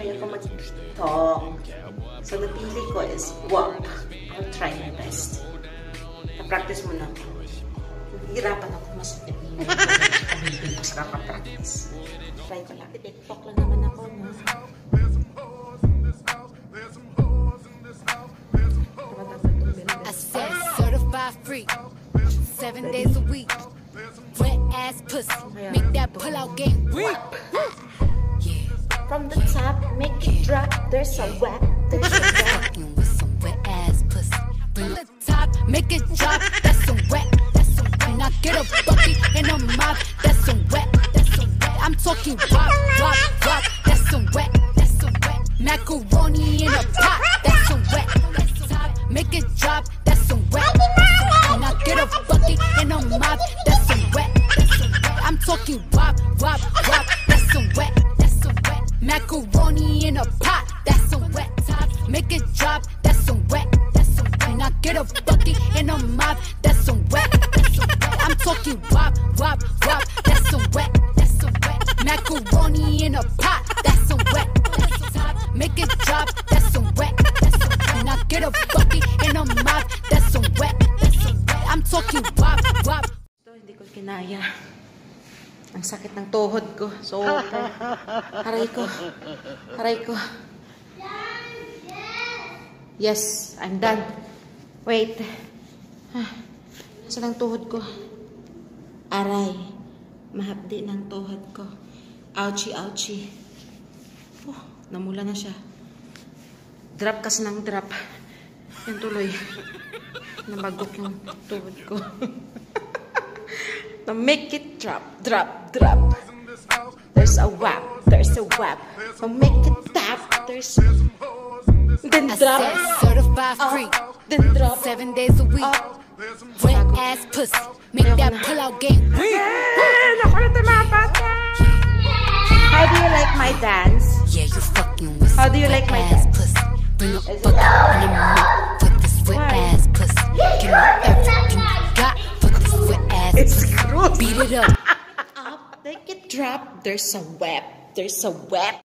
ako mag-TikTok. So, napili ko is walk. I'll try my best. Na-practice muna ako. Hirapan ako masakit. Mas kaka-practice. Try ko lang. TikTok lang naman ako, no? I said certified free, 7 days a week. Wet ass pussy, make that pull out game weak. Yeah. From the top, make it drop. There's a wet, there's a wet. With some wet ass pussy. From the top, make it drop. That's some wet, that's some wet. Now get a bucket and a mop. That's some wet, that's some wet. I'm talking wop, wop, wop. That's some wet, that's some wet. Macaroni in a pot. That's some wet. Make it drop, that's some wet. Now get a bucket and a mop, that's some wet. I'm talking wop, wop, wop, that's some wet. Macaroni in a pot, that's some wet. Make it drop, that's some wet. Now get a bucket and a mop, that's some wet. I'm talking wop, wop, wop, that's some wet. Macaroni in a pot, that's some wet. Make it drop, that's some wet. Now get a bucket and a mop, that's some wet. I'm talking wop, wop. Hindi ko kinaya. Ang sakit ng tuhod ko. So, aray ko. Aray ko. Yes, I'm done. Wait. Saan ang tuhod ko? Aray. Mahapdi ng tuhod ko. Ouchie, ouchie. Oh, namula na siya. Drop kasi ng drop. Yan tuloy. Nabagok yung tuhod ko. Now make it drop, drop, drop. There's a whap, there's a whap. Now make it tap, there's... Then drop. Certified free. Then drop. 7 days a week. Wet ass pussy. Make that pull out game. How do you like my dance? Yeah, you fucking with How do you like my ass dance? pussy. Bring a bucket and a mop for this wet ass pussy. Give me everything you got for this wet ass pussy. Beat it up. Up, make it drop. There's a whap, there's a whap.